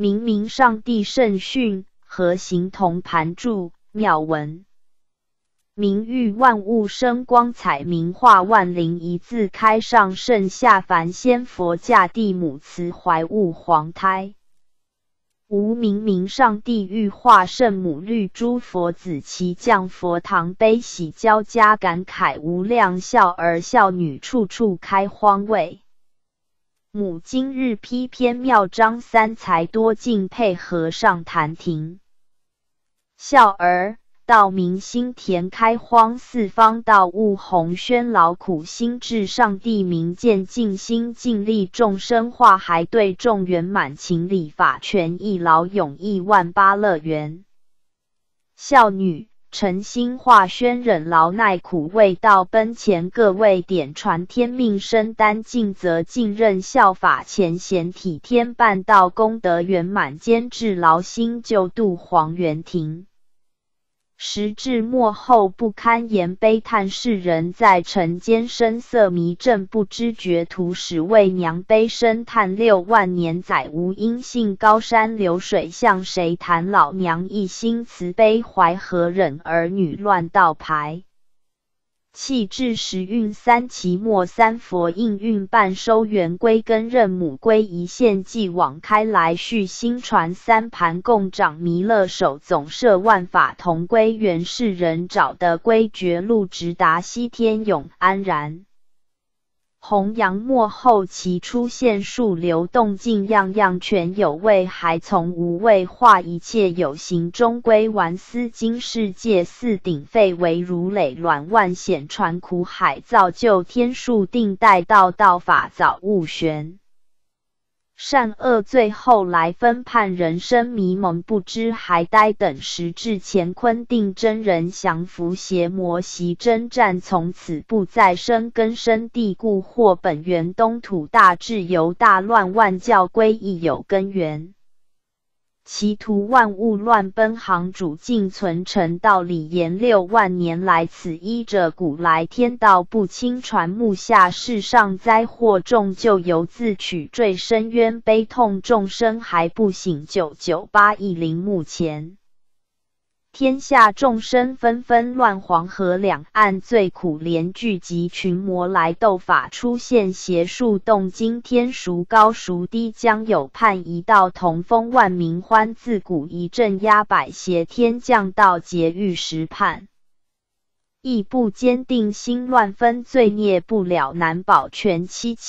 明明上帝圣训，和形同盘注妙文。明喻万物生光彩，明化万灵，一字开上圣下凡仙佛驾地母慈怀物皇胎。无明明上帝欲化圣母绿诸佛子齐降佛堂悲喜交加感慨无量孝儿孝女处处开荒位。母今日批篇妙章三才多敬佩和尚坛庭。孝儿道明心田开荒四方道悟弘宣劳苦心至上帝明见尽心尽力众生化还对众圆满情理法权益劳永益万八乐园。孝女诚心化宣忍劳耐苦为道奔前各位点传天命身担尽责尽任效法前贤体天办道功德圆满坚志劳心救度黄元庭。时至末后不堪言悲叹世人在尘间声色迷阵不知觉途使为娘悲声叹6万年载无因性高山流水向谁谈老娘一心慈悲怀和忍儿女乱道排。气至时运三期末三佛应运半收圆归根任母归一线继往开来续新传三盘共掌弥勒手总摄万法同归原世人找的归绝路直达西天永安然。弘扬末后其出现数流动静样样全有味还从无味化一切有形终归完思今世界四顶废为如累卵万险传苦海造就天数定待道道法早悟玄。善恶最后来分判人生迷蒙不知还呆等时至乾坤定真人降伏邪魔习征战从此不再生根深蒂固或本源东土大治由大乱万教归亦有根源。其图万物乱奔行主尽存成道理言6万年来此依着古来天道不清传目下世上灾祸重就由自取坠深渊悲痛众生还不醒998亿灵目前。天下众生纷纷乱黄河两岸最苦怜聚集群魔来斗法出现邪术动惊天孰高孰低将有判一道同风万民欢自古一镇压百邪天降道劫狱时判。亦不坚定心乱分罪孽不了难保全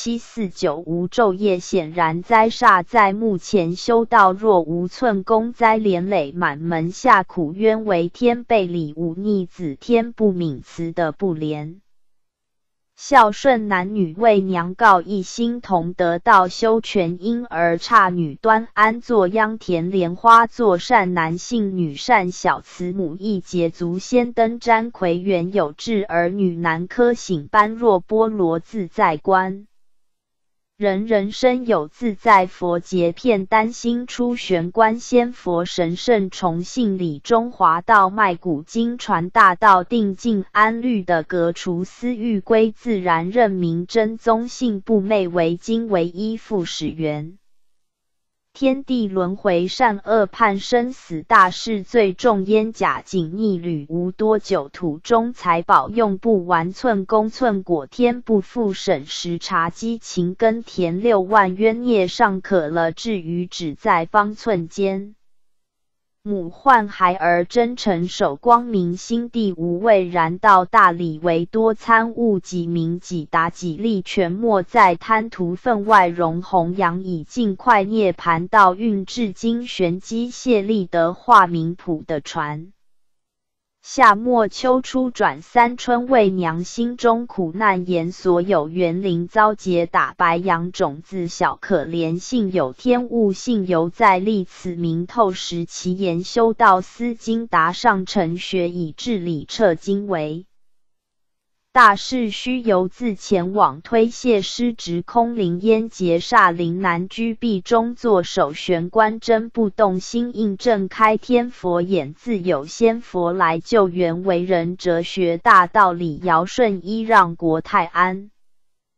7749无昼夜显然灾煞在目前修道若无寸功灾连累满门下苦冤为天背礼忤逆子天不悯慈的不怜。孝顺男女为娘告一心同得道修全因而差女端安坐秧田莲花作善男性女善小慈母一节足先登瞻魁元有志儿女男科醒般若波罗自在观。人人生有自在佛劫片丹心出玄关仙佛神圣崇信理中华道脉古今传大道定静安律的革除私欲归自然认明真宗性不昧为经唯一复始源。天地轮回善恶判生死大事最重焉假警逆旅无多久土中财宝用不完寸功寸果天不复审时察积勤耕田6万冤孽尚可了至于只在方寸间。母唤孩儿真诚守光明心地无畏然道大理为多参悟己明己达己力全莫在贪图分外荣弘扬以尽快涅盘道运至今玄机械力德化明谱的传。夏末秋初转三春为娘心中苦难言所有园林遭劫打白杨种子小可怜幸有天悟幸犹在历此明透时其言修道思经达上乘学以治理彻经为。大事须由自前往推卸失职空灵烟劫煞灵难居壁中坐守玄关真不动心印正开天佛眼自有仙佛来救援为人哲学大道理尧舜依让国泰安。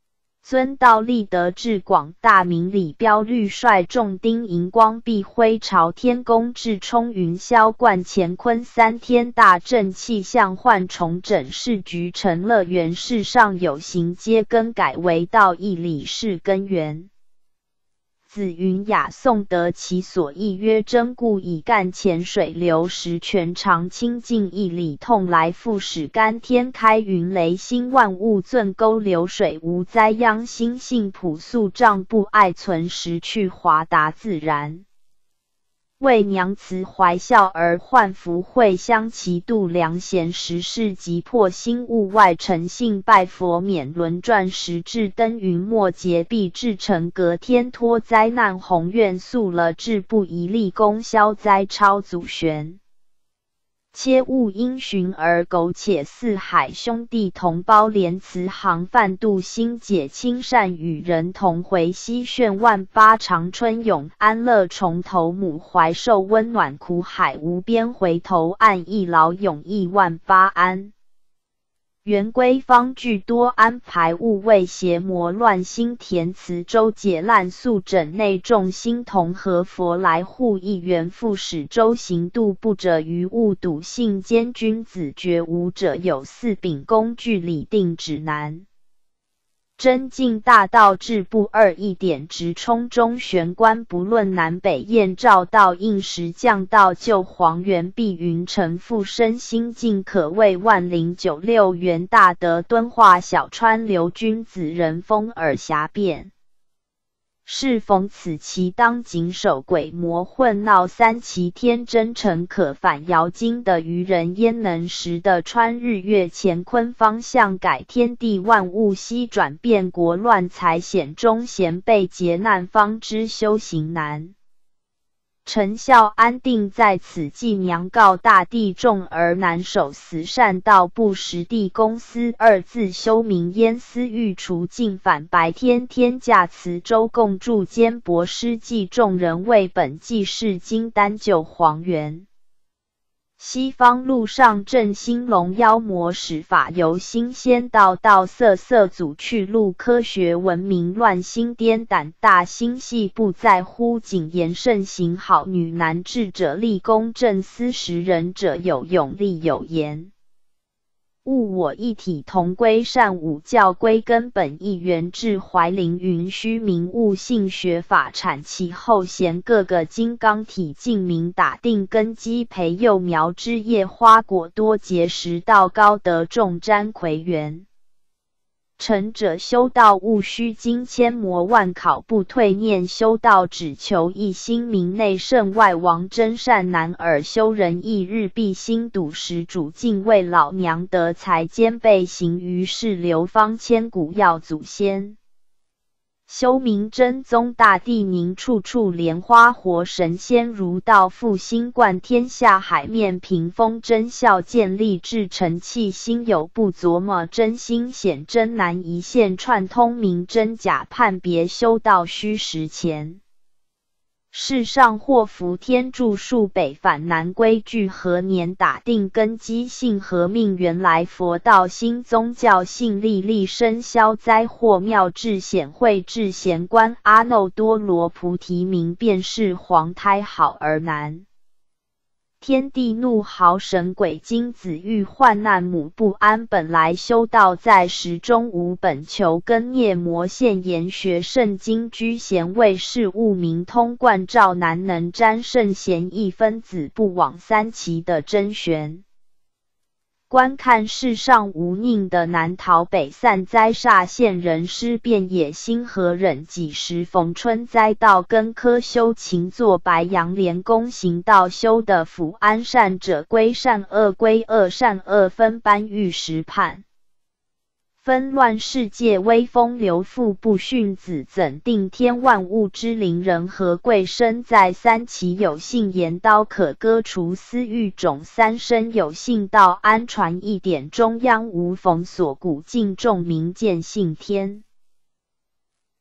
尊道立德至广大明李彪率率众丁荧光碧辉朝天宫至冲云霄观乾坤3天大正气象换重整市局成乐园世上有形皆更改为道义理事根源。子云雅颂得其所意曰真故以干浅水流时全长清净义理痛来复使干天开云雷星万物遵沟流水无灾殃心性朴素障不爱存时去华达自然。为娘慈怀孝而患福慧相其度良贤时事急迫心物外诚信拜佛免轮转时至登云末劫必至成隔天脱灾难宏愿速了志不宜立功消灾超祖玄。切勿因循而苟且四海兄弟同胞连慈航泛度心解亲善与人同回西炫万八长春永安乐重头母怀受温暖苦海无边回头岸一劳永逸万八安。圆规方具多安排勿为邪魔乱心填词周解烂素枕内众心同和佛来护一元复使周行度不者于物笃信兼君子绝无者有四秉工具理定指南。真进大道至不二一点直冲中玄关不论南北燕赵道应时降到就黄元碧云城复生心境可谓1096元大德敦化小川流君子人风耳狭变。适逢此期当谨守鬼魔混闹三奇天真诚可反妖精的愚人焉能识得穿日月乾坤方向改天地万物悉转变国乱财险中贤被劫难方知修行难。臣孝安定在此际娘告大地众而难守慈善道不实地公私二字修明焉私欲除尽反白天天驾慈州共筑坚博施济众人为本纪事经单就黄元。西方路上振兴龙妖魔使法由新仙道道色色阻去路科学文明乱心颠胆大心系不在乎谨言慎行好女男智者立功正思识人者有勇力有言。物我一体同归善五教归根本一元至怀灵云虚名悟性学法产其后贤各个金刚体净明打定根基培幼苗枝叶花果多结实道高德众瞻魁元。臣者修道务须经千磨万考不退念修道只求一心明内圣外王真善男尔修仁义日必心笃实主敬畏老娘德才兼备行于世流芳千古要祖先。修明真宗大帝宁处处莲花活神仙如道复兴冠天下海面屏风真笑建立至诚气心有不琢磨真心显真难一线串通明真假判别修道须实前。世上祸福天助数北返南归聚何年打定根基性和命原来佛道新宗教性力力生消灾祸妙智显慧智贤观阿耨多罗菩提名便是黄胎好而难。天地怒嚎神鬼精子欲患难母不安本来修道在时中无本求根孽魔现言学圣经居贤位事物明通贯照难能沾圣贤一分子不往三奇的真玄。观看世上无宁的南逃北散灾煞现人师遍野心和忍几时逢春灾到根科修勤作白杨连功行道修的福安善者归善恶归恶善恶分班欲时判。纷乱世界威风流复不逊子怎定天万物之灵人和贵身在三奇有幸言刀可割除私欲种三生有幸道安传一点中央无逢所古敬众民见信天。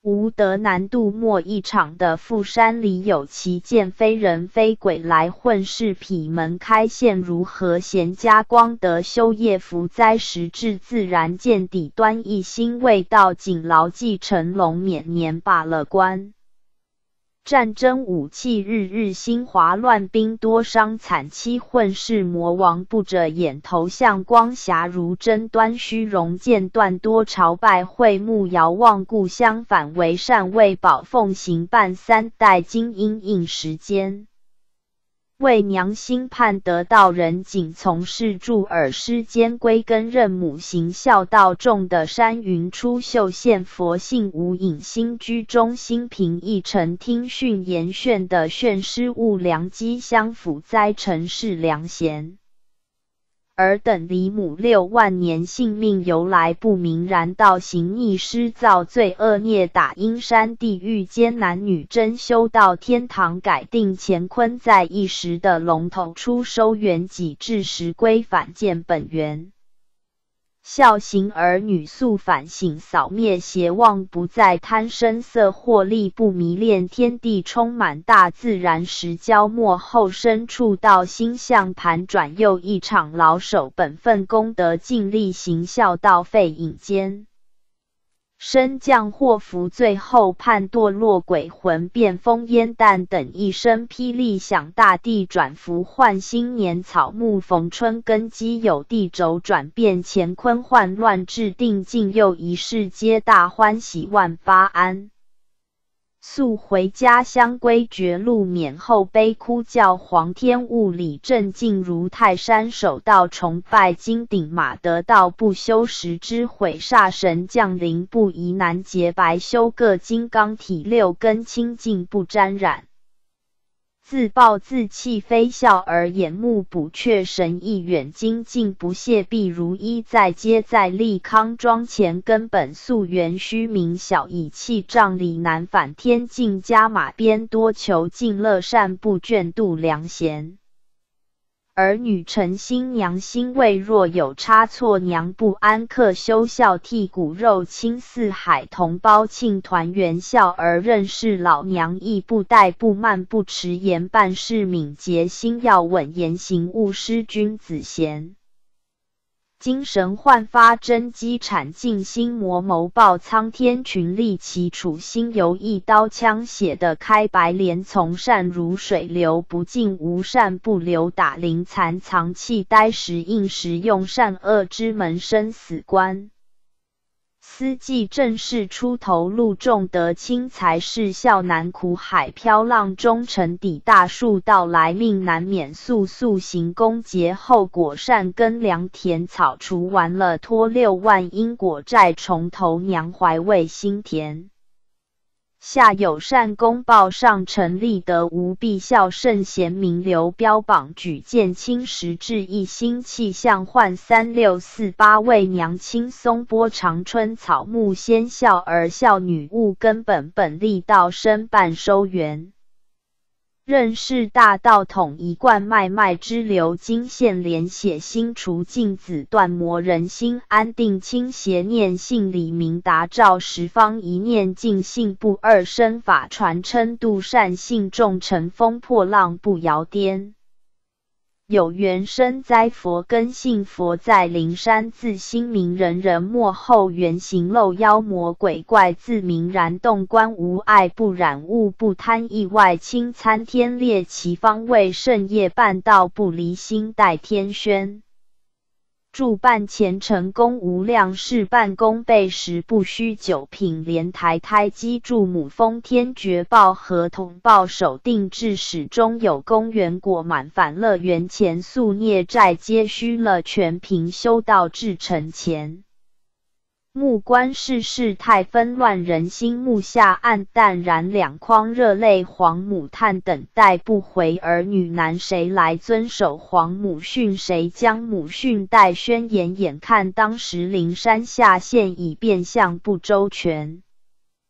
吾得南渡莫一场的富山里有其见非人非鬼来混世痞门开现如何闲家光德修业福灾时至自然见底端一心未到仅牢记成龙免年罢了关。战争武器日日兴华乱兵多伤惨凄混世魔王不着眼头像光霞如针端虚荣间断多朝拜会幕遥望故乡反为善为保奉行办三代经因应时间。为娘心盼得道人仅从事助尔师间归根认母行孝道重的山云出岫县佛性无隐心居中心平一诚听训言炫的炫师务良机相辅哉尘世良贤。尔等李母6万年性命由来不明，然道行逆施造罪恶孽打阴山地狱间男女真修道天堂改定乾坤在一时的龙头出收圆己至时归返见本源。孝行儿女速反省扫灭邪妄不再贪声色获利不迷恋天地充满大自然时交末后生触到心向盘转又一场老守本分功德尽力行孝道废隐间。升降祸福最后判堕落鬼魂变风烟弹等一声霹雳响大地转福换新年草木逢春根基有地轴转变乾坤换乱制定尽又一世皆大欢喜万发安。速回家乡归绝路免后悲哭叫皇天物理镇静如泰山首道崇拜金顶马得道不修时之毁煞神降临不疑难洁白修各金刚体6根清净不沾染。自暴自弃非笑而眼目补阙神意远精进不懈必如一在皆在利康庄前根本溯源虚名小以气仗理难反天境加马鞭多求尽乐善不倦度良贤。儿女诚心娘心未若有差错娘不安克修孝替骨肉亲四海同胞庆团圆孝而认识老娘亦不怠不慢不迟延办事敏捷心要稳言行务施君子贤。精神焕发真机产尽心魔谋报苍天群力齐处心由一刀枪写得开白莲从善如水流不尽无善不流打灵残藏气呆时应时用善恶之门生死关。司祭正是出头路重德轻财是孝难苦海飘浪中沉底大树到来命难免速速行功结后果善根良田草除完了拖6万因果债重头娘怀慰心田。下有善功报上成立德无必孝圣贤名流标榜举荐轻时至一心气象换3648为娘轻松波长春草木先孝儿孝女务根本本立道生办收园。认识大道统一贯脉脉之流经线连血心除尽子断魔人心安定清邪念性理明达照十方一念尽性不二身法传称度善性众乘风破浪不摇颠。有缘生哉佛根信佛在灵山自心明人人末后原形漏妖魔鬼怪自明然洞观无碍不染物不贪意外清参天列其方位圣业办道不离心待天宣。助办前成功无量事办功倍时不虚9品莲台胎基助母封天绝报合同报守定至始终有功缘果满返乐园前宿孽债皆虚了全凭修道至成前。目观世事态纷乱人心目下暗淡然两眶热泪皇母叹等待不回儿女难谁来遵守皇母训谁将母训待宣言眼看当时灵山下县已变相不周全。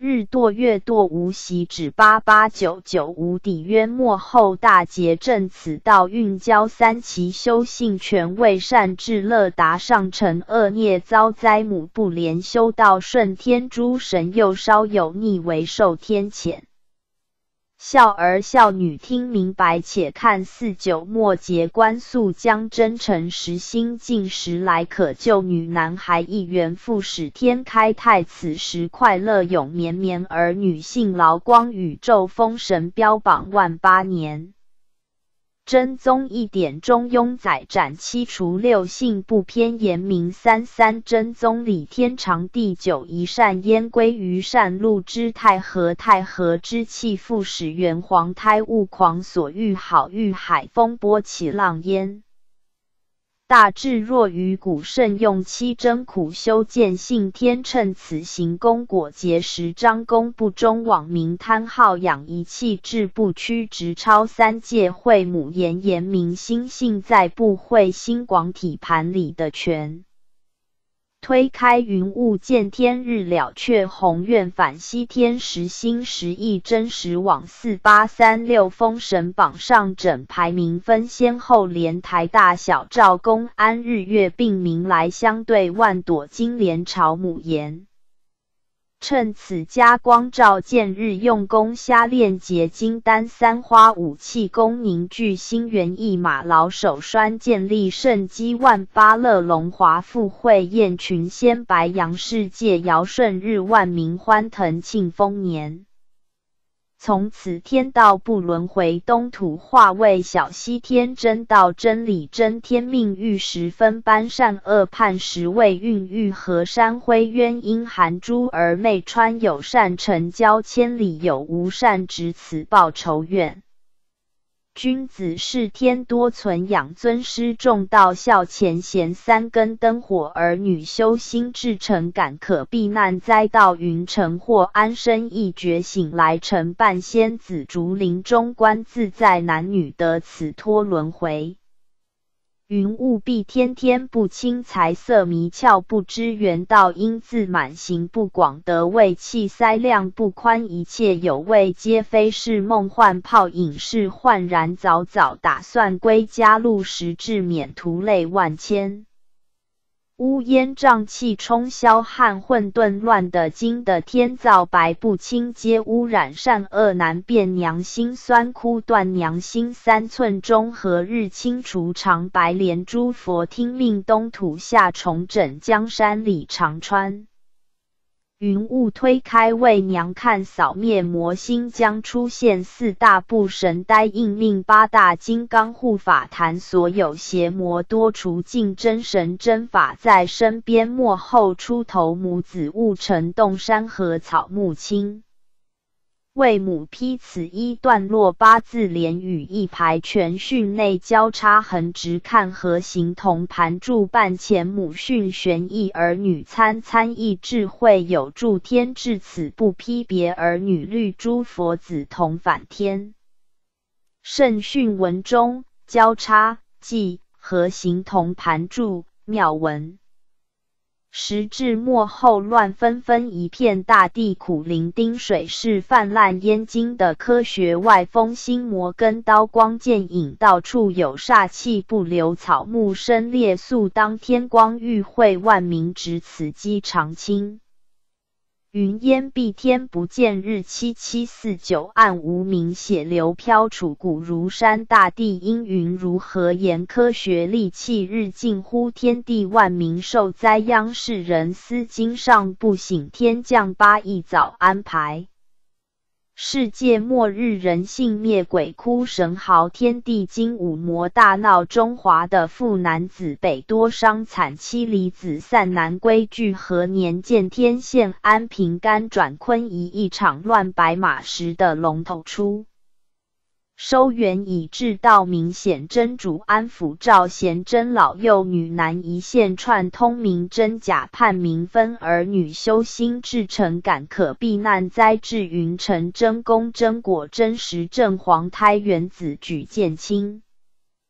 日堕月堕无习止8899无底渊末后大劫正此道运交三奇修性全未善至乐达上乘恶孽遭灾母不怜修道顺天诸神又稍有逆为受天谴。孝儿孝女听明白且看49末节观肃将真诚实心尽时来可救女男孩一元复始天开泰此时快乐永绵绵儿女性劳光宇宙封神标榜万8年。真宗一典中庸载斩7除6性不偏严明33真宗理天长地久一善焉归于善禄之太和太和之气复始元皇胎物狂所欲好欲海风波起浪焉。大智若愚古圣用7真苦修见性天趁此行功果结时张公不忠枉民贪好养一气志不屈直超3界会母言言明心性在不会心广体盘里的全。推开云雾见天日了却宏愿返西天时心时意真实往4836封神榜上整排名分先后连台大小赵公安日月并明来相对万朵金莲朝母言。趁此家光照见日用功瞎练结金丹3花武器功凝聚心猿一马老手栓建立圣机万八乐龙华富慧燕群仙白羊世界尧舜日万民欢腾庆丰年。从此天道不轮回东土化为小西天真道真理真天命运十分班善恶判十位孕育河山灰渊阴含珠儿妹川有善成交千里有无善值此报仇怨。君子视天多存养尊师重道孝前贤3根灯火儿女修心至诚感可避难灾到云城或安身一觉醒来成半仙子竹林中观自在男女得此脱轮回。云雾蔽天天不清财色迷窍不知缘道因自满行不广得胃气塞量不宽一切有味皆非是梦幻泡影是焕然早早打算归家路时至免途累万千。乌烟瘴气冲霄和混沌乱的经的天造白不清皆污染善恶难辨娘心酸哭断娘心3寸中何日清除长白莲诸佛听命东土下重整江山里长川。云雾推开为娘看扫灭魔心将出现4大部神呆应命8大金刚护法坛所有邪魔多除尽真神真法在身边幕后出头母子悟成洞山河草木青。为母批此一段落8字连语一排全训内交叉横直看和形同盘柱半前母训玄义儿女参议智慧有助天至此不批别儿女律诸佛子同反天。圣训文中交叉记和形同盘柱妙文。时至末后乱纷纷一片大地苦灵丁水是泛滥燕京的科学外风心魔跟刀光剑影到处有煞气不留草木生烈素当天光欲会万民值此机常青。云烟蔽天不见日7749暗无名血流飘杵古如山大地阴云如何言科学利器日近乎天地万民受灾殃世人思经上不醒天降8亿早安排。世界末日人性灭鬼哭神嚎天地惊五魔大闹中华的富男子北多伤惨妻离子散南归聚何年见天现安平甘转坤仪一场乱白马时的龙头出。收元以至道明显真主安抚赵贤真老幼女男一线串通明真假判明分儿女修心至诚感可避难灾至云城真功真果真实正皇胎元子举见清。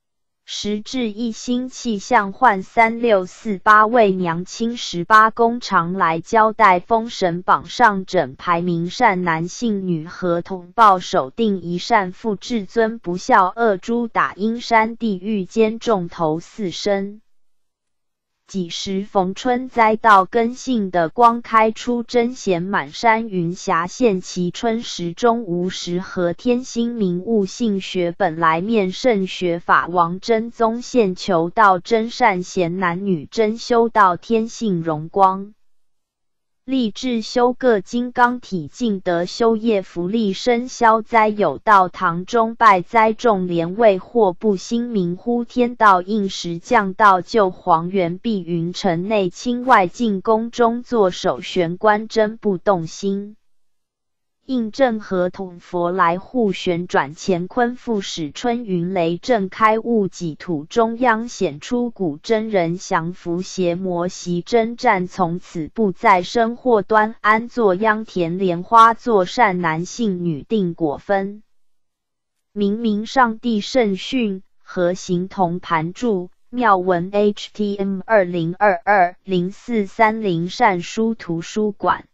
时至一星气象换3648为娘亲18宫常来交代封神榜上整排名善男信女合同报守定一善父至尊不孝恶猪打阴山地狱间重头4身。几时逢春灾到根性的光开出真贤满山云霞现其春时中无时和天心明悟性学本来面圣学法王真宗现求道真善贤男女真修道天性荣光。立志修各金刚体净德修业福利生消灾有道堂中拜灾众连未或不兴明呼天道应时降道救黄元碧云城内清外进宫中坐守玄关真不动心。应正合同佛来护旋转乾坤复始春云雷震开悟己土中央显出古真人降伏邪魔袭征战从此不再生祸端安坐秧田莲花座善男信女定果分。明上帝圣训和行同盘注妙文 HTM 2022-0430 善书图书馆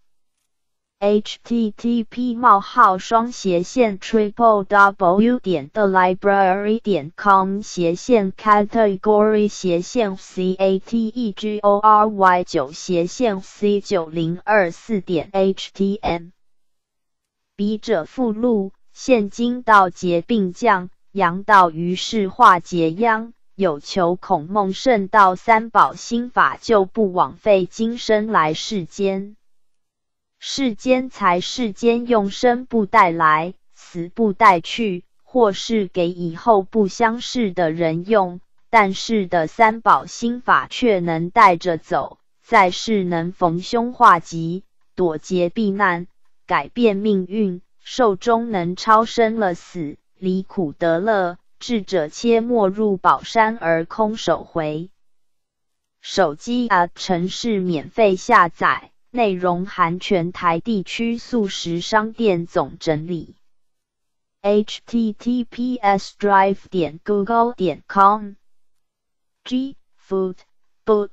http://www.library.com/category/c90224.htm 笔者附录现今道劫并降，阳道于是化劫殃，有求孔孟圣道三宝心法就不枉费今生来世间。世间财世间用生不带来，死不带去，或是给以后不相识的人用，但是的三宝心法却能带着走，在世能逢凶化吉，躲劫避难，改变命运，寿终能超生了死，离苦得乐，智者切莫入宝山而空手回。手机 App 程式免费下载，内容含全台地区素食商店总整理。https://drive.google.com G food book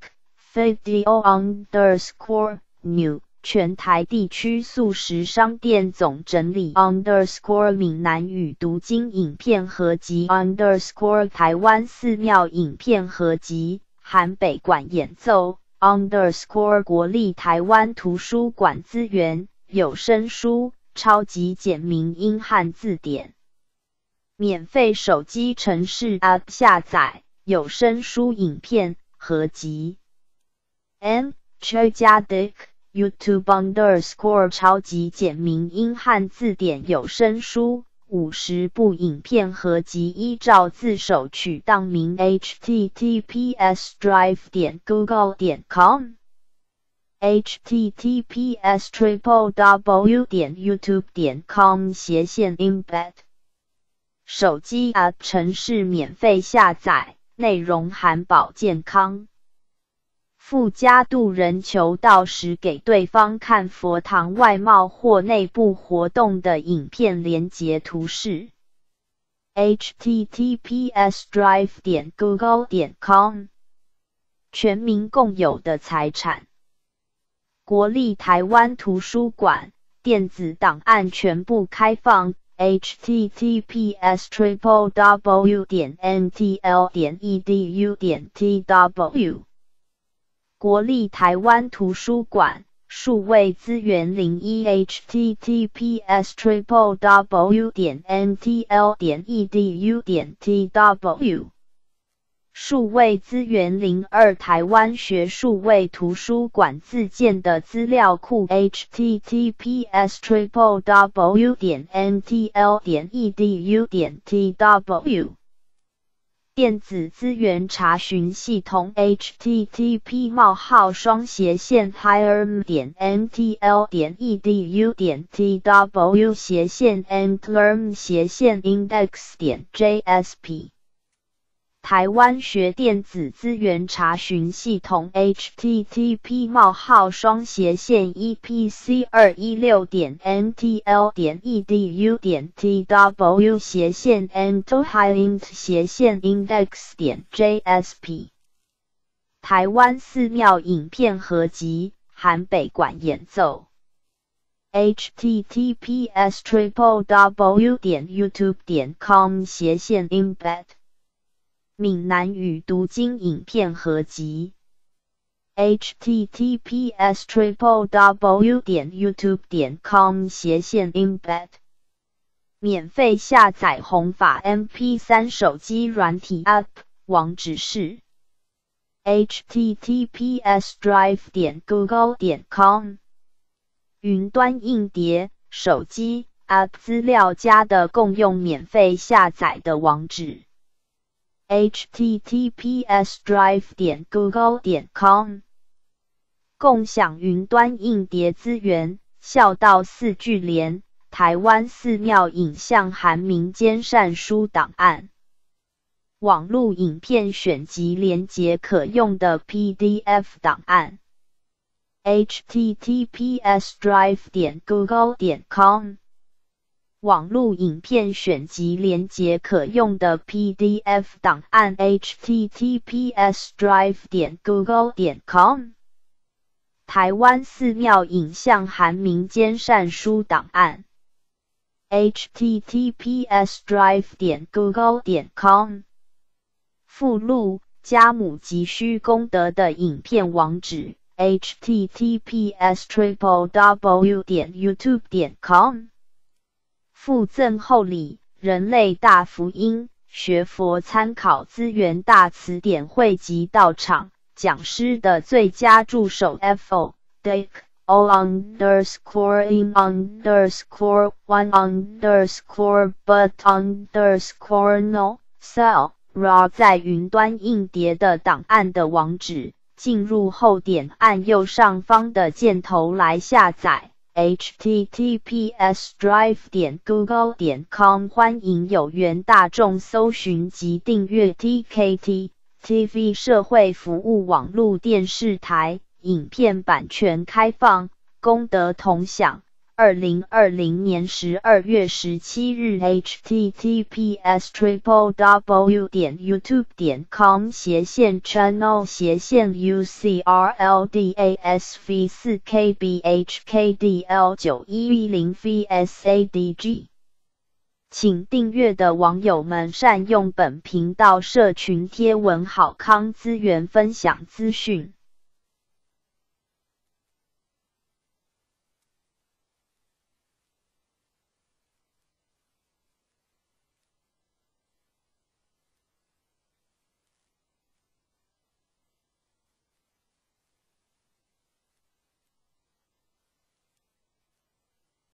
video_new 全台地区素食商店总整理_闽南语读经影片合集_台湾寺庙影片合集含北管演奏国立台湾图书馆资源有声书超级简明英汉字典免费手机程式 App 下载有声书影片合集 Chojadik YouTube_ 超级简明英汉字典有声书50部影片合集依照字首取档名 https://drive.google.com https://www.youtube.com/embed 手机 App 程式免费下载，内容含保健康。附加度人求道时给对方看佛堂外貌或内部活动的影片连结图示 https://drive.google.com 全民共有的财产。国立台湾图书馆电子档案全部开放 https://www.ntl.edu.tw 国立台湾图书馆数位资源01 https://www.ntl.edu.tw 数位资源02台湾学数位图书馆自建的资料库 https://www.ntl.edu.tw 电子资源查询系统 http://hirm.ntl.edu.tw/entlerm/index.jsp 台湾学电子资源查询系统 http://116.ntl.edu.tw/index.jsp 台湾寺庙影片合集韩北管演奏 https://www.youtube.com/embed 闽南语读经影片合集 https://www.youtube.com/embed 免费下载弘法 MP3 手机软体 App 网址是 https://drive.google.com 云端硬碟、手机 App 资料夹的共用免费下载的网址https://drive.google.com 共享云端硬碟资源，孝道4句联，台湾寺庙影像含民间善书档案，网络影片选集连结可用的 PDF 档案 https://drive.google.com 网络影片选集连结可用的 PDF 档案 https://drive.google.com 台湾寺庙影像含民间善书档案 https://drive.google.com 附录家母急需功德的影片网址 https://www.youtube.com 附赠厚礼人类大福音学佛参考资源大词典汇集到场讲师的最佳助手 FO Dick O__in_1_but_no cell raw 在云端硬碟的档案的网址，进入后点按右上方的箭头来下载。https://drive.google.com 欢迎有缘大众搜寻及订阅 TKT TV 社会服务网络电视台，影片版权开放，功德同享。2020年12月17日 https://www.youtube.com/channel/ucrldasvckbhkdl9110vsadg 请订阅的网友们善用本频道社群贴文好康资源分享资讯